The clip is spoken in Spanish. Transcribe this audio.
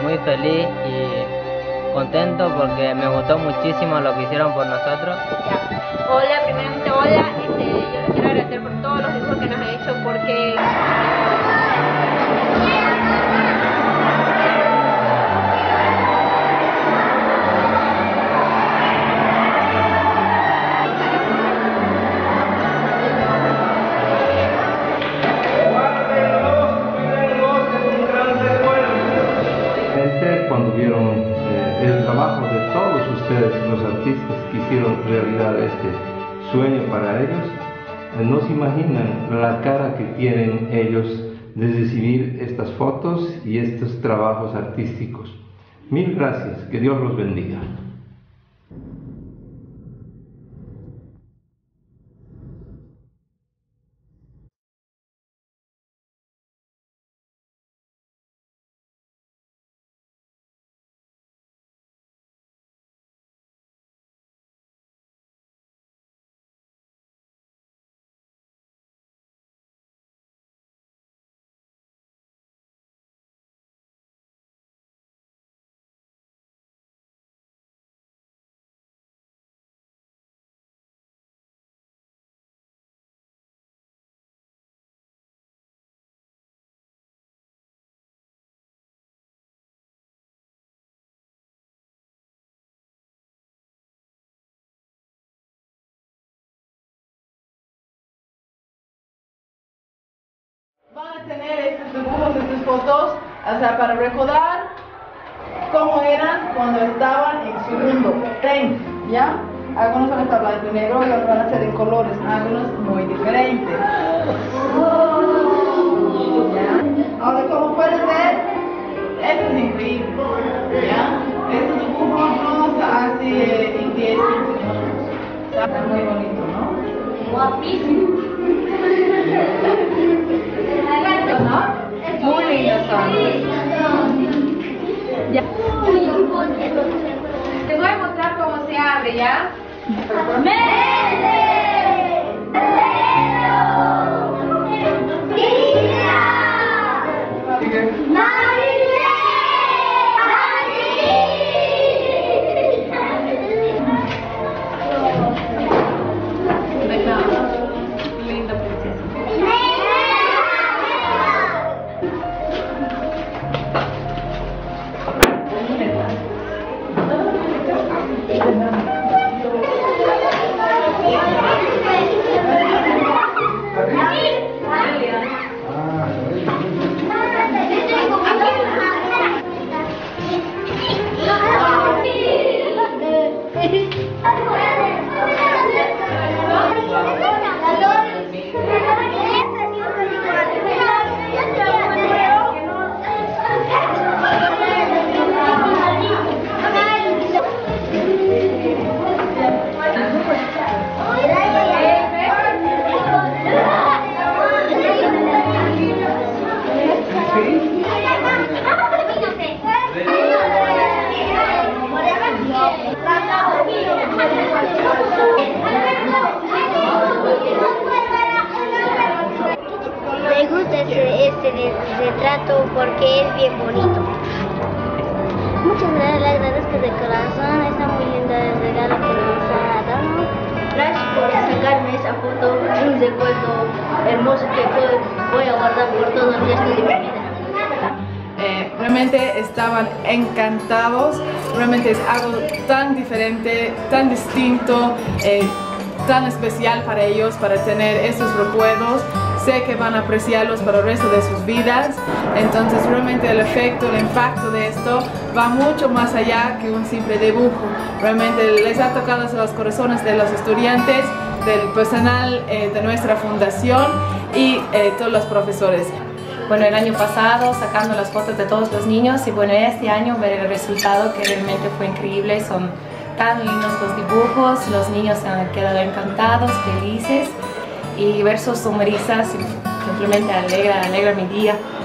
muy feliz y contento porque me gustó muchísimo lo que hicieron por nosotros. Hola, primeramente hola, yo les quiero agradecer por todos los dibujos que nos han hecho porque... Cuando vieron el trabajo de todos ustedes, los artistas que hicieron realidad este sueño para ellos, no se imaginan la cara que tienen ellos de recibir estas fotos y estos trabajos artísticos. Mil gracias, que Dios los bendiga. Van a tener estos dibujos, estas fotos, o sea, para recordar cómo eran cuando estaban en su mundo, ¿ya? Algunos van a estar blanco y negro y otros van a ser en colores, algunos muy diferentes. ¿Ya? Ahora, como pueden ver, esto es increíble, ¿ya? Estos dibujos los hace en 10, 15 minutos. Está muy bonito, ¿no? Guapísimo. Muy lindos son. Ya. Te voy a mostrar cómo se abre, ¿ya? Me gusta este retrato porque es bien bonito. Muchas gracias, le agradezco de corazón, está muy lindo el regalo que nos ha dado. Gracias por sacarme esa foto, un recuerdo hermoso que voy a guardar por todo el resto de mi vida. Realmente estaban encantados, realmente es algo tan diferente, tan distinto, tan especial para ellos, para tener estos recuerdos. Sé que van a apreciarlos para el resto de sus vidas, entonces realmente el efecto, el impacto de esto va mucho más allá que un simple dibujo. Realmente les ha tocado a los corazones de los estudiantes, del personal de nuestra fundación y todos los profesores. Bueno, el año pasado sacando las fotos de todos los niños y bueno, este año ver el resultado que realmente fue increíble. Son tan lindos los dibujos, los niños se han quedado encantados, felices y ver sus sonrisas simplemente alegra mi día.